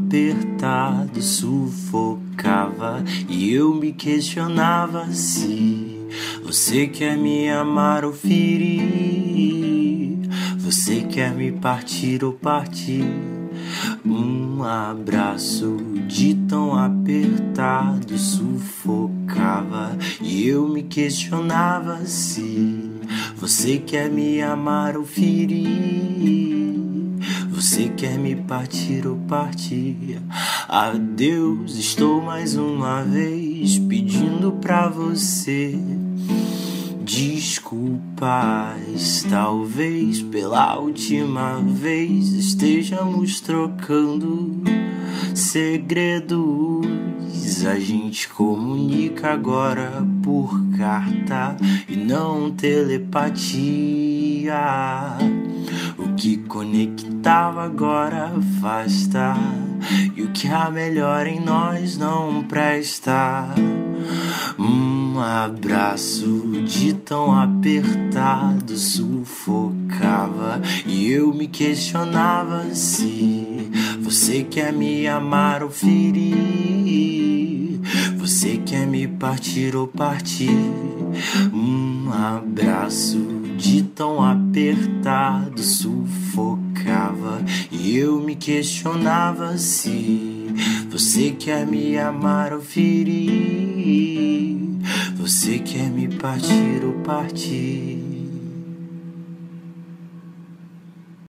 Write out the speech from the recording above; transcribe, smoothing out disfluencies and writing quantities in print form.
apertado sufocava e eu me questionava se você quer me amar ou ferir, você quer me partir ou partir. Um abraço de tão apertado sufocava e eu me questionava se você quer me amar ou ferir, você quer me partir ou partir. Adeus, estou mais uma vez pedindo pra você desculpas, talvez pela última vez estejamos trocando segredos. A gente comunica agora por carta e não telepatia. O que conectava agora afasta, e o que há melhor em nós não presta. Um abraço de tão apertado sufocava e eu me questionava se você quer me amar ou ferir, você quer me partir ou partir. Um abraço de tão apertado sufocava e eu me questionava se você quer me amar ou ferir, você quer me partir ou partir.